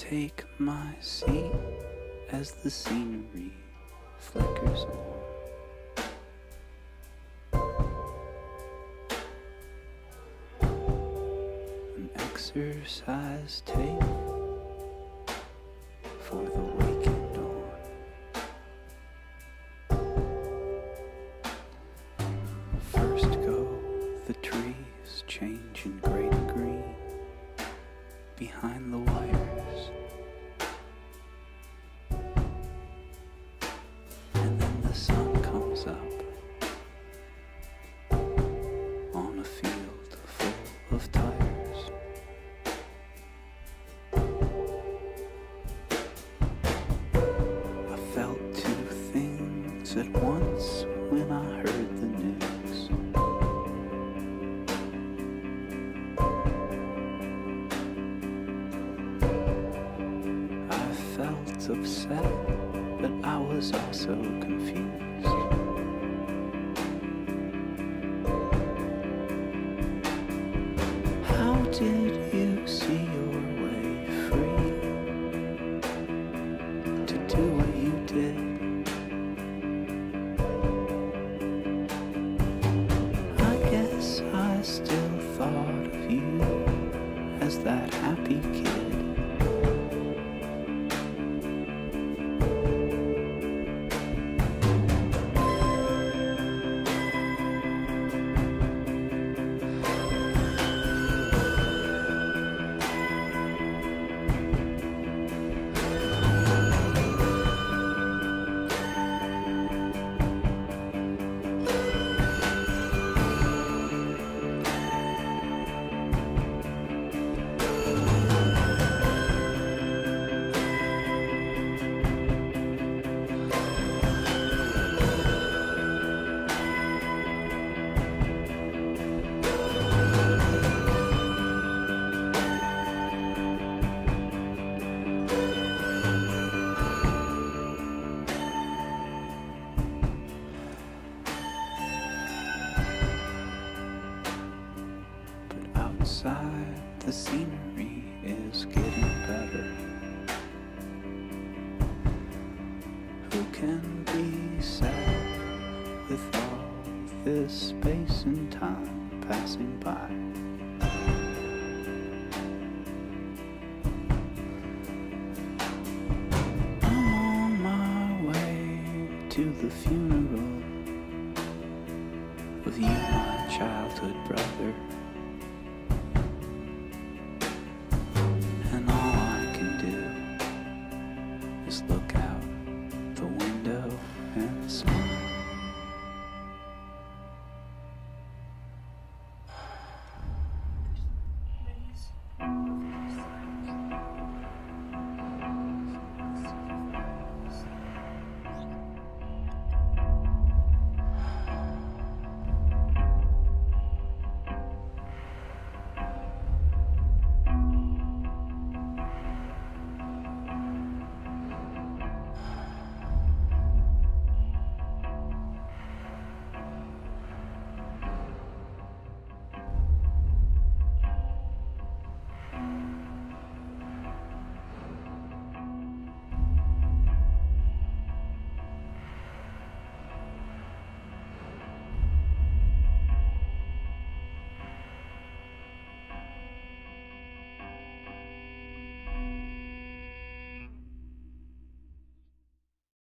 take my seat as the scenery flickers on. An exercise tape for the waking dawn. First go the trees, changing gray to green behind the wires, and then the sun comes up on a field full of tires. I felt two things at once when I heard the news. Upset, but I was also confused. How did you see your way free to do what you did? I guess I still thought of you as that happy kid. Outside, the scenery is getting better. Who can be sad with all this space and time passing by? I'm on my way to the funeral of you, my childhood brother.